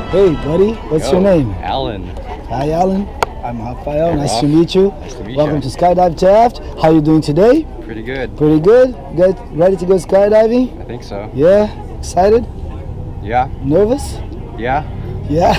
Hey, buddy, what's your name? Alan. Hi, Alan. I'm Rafael. Nice to Ralph. meet you. Nice to meet Welcome you. to Skydive Taft. How are you doing today? Pretty good. Pretty good. Get ready to go skydiving? I think so. Yeah. Excited? Yeah. Nervous? Yeah. Yeah.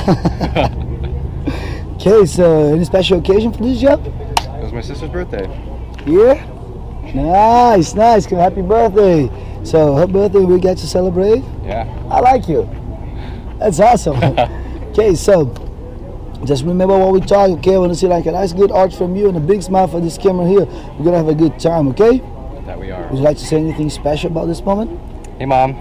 Okay, so any special occasion for this job? It was my sister's birthday. Yeah. Nice, nice. Happy birthday. So her birthday we get to celebrate. Yeah. I like you. That's awesome. Okay, so just remember what we talked, okay? I want to see like a nice good arch from you and a big smile for this camera here. We're gonna have a good time, okay? That we are. Would you like to say anything special about this moment? Hey, Mom.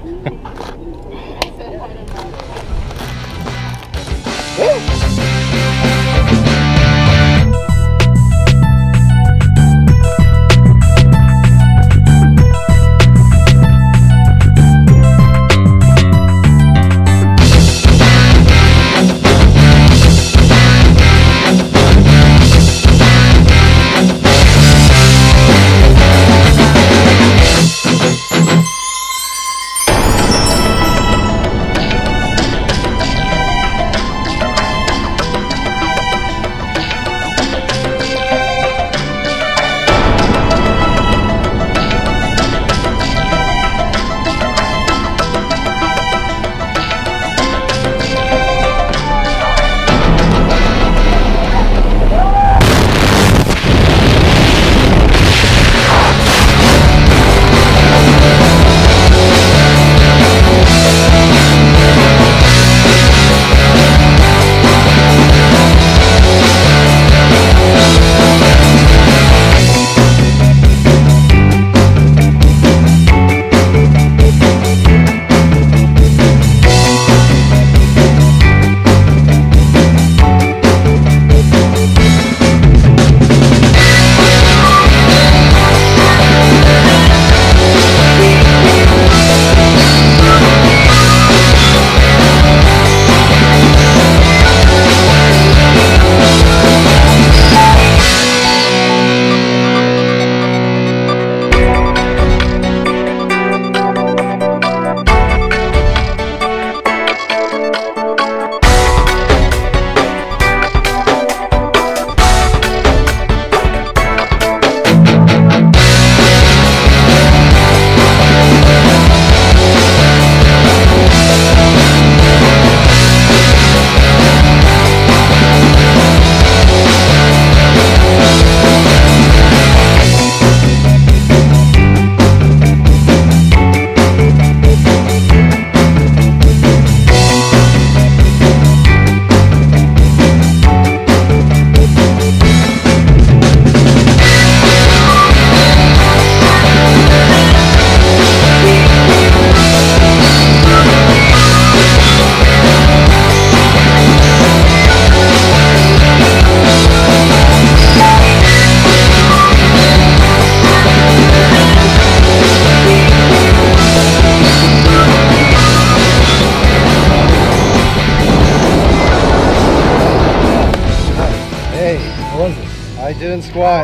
I didn't squat.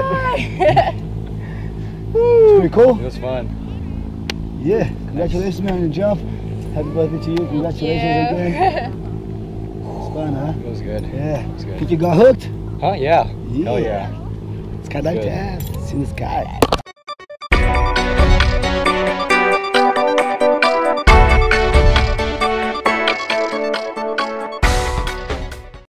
It's pretty cool. It was fun. Yeah, congratulations man on your jump. Happy birthday to you. Congratulations again. It's fun, huh? It was good. Yeah. It was good. Think you got hooked? Huh? Yeah. Yeah. Hell yeah. Skydive Taft. See the sky.